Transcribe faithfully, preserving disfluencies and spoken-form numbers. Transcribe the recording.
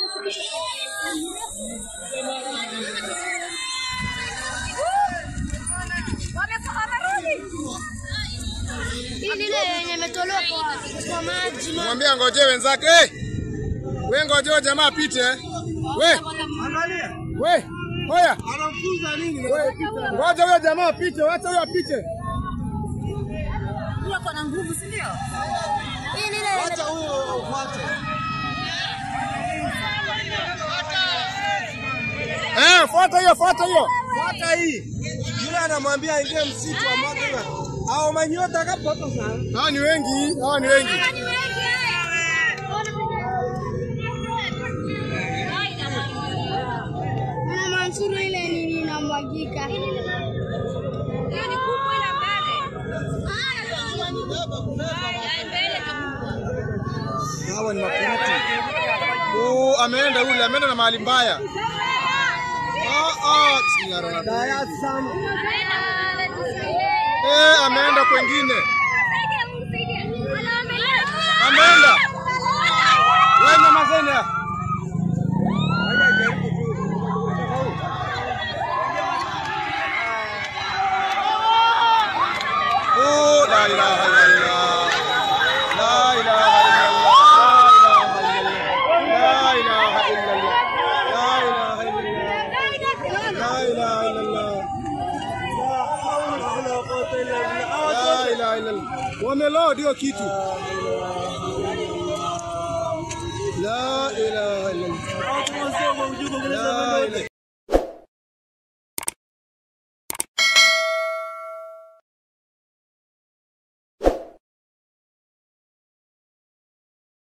Mwambie ngoje wenzake. Eh! Wewe ngoje jamaa apite. We. Angalia. We. Hoya. Anamfunza nini? Ngoja huyo jamaa apite, acha huyo apite. Huyo kwa na nguvu, si ndio? Hii ni ile. Acha huyo ufuate. Eh, fuata hiyo, fuata hiyo. Fuata hii. Yule anamwambia ingie msitu wa mwaka. Hao manyota kapoto sana. Hao ni wengi, hao ni wengi. Ana Mansuru ile nini inamwagika. Hiyo ni kubwa ile mbele. Hawa ni makuruti. Oh, ameenda yule, ameenda na mahali mbaya. Ah ah, bismillahirrahmanirrahim. Eh, ameenda kwingine. Ameenda. Wewe na mazeni. Oh, la ilaha illallah. La ilaha illallah. La ilaha illallah. La ilaha illallah. La ilaha illallah. La ilaha illallah. Wameload hiyo kitu. La ilaha illallah. La ilaha